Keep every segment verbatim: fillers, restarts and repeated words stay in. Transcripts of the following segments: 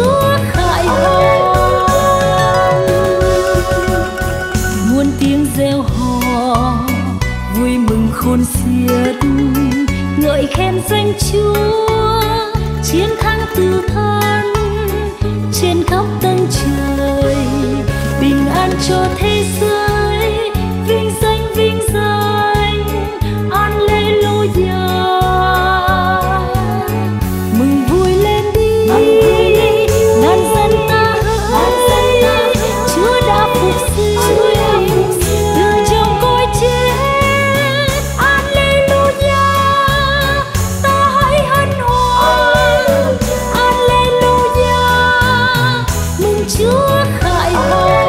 Chúa khải hoàn. Muôn tiếng reo hò vui mừng khôn xiết, ngợi khen danh Chúa chiến thắng từ thân trên khắp tầng trời, bình an cho thế giới, vinh danh vinh danh Alleluia. Mừng vui lên đi ngàn dân ta hỡi, Chúa đã phục sinh từ trong cõi chết. Alleluia, ta hãy hân hoan. Alleluia, mừng Chúa khải hoàn.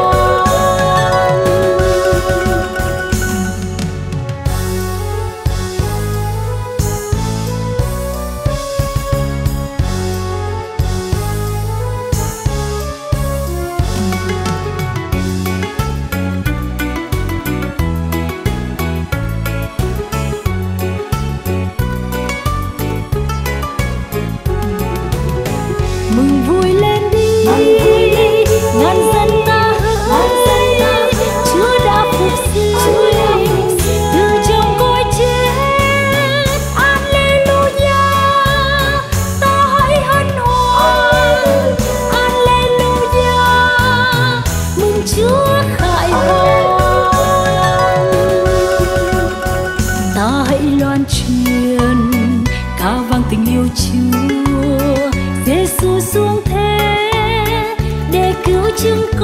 Mừng vui lên đi ngàn dân ta hỡi, Chúa đã phục sinh từ trong cõi chết. Alleluia, ta hãy hân hoan. Alleluia, mừng Chúa khải hoàn. Ta hãy loan truyền ca vang tình yêu Chúa. Giêsu xuống thế để cứu chúng con.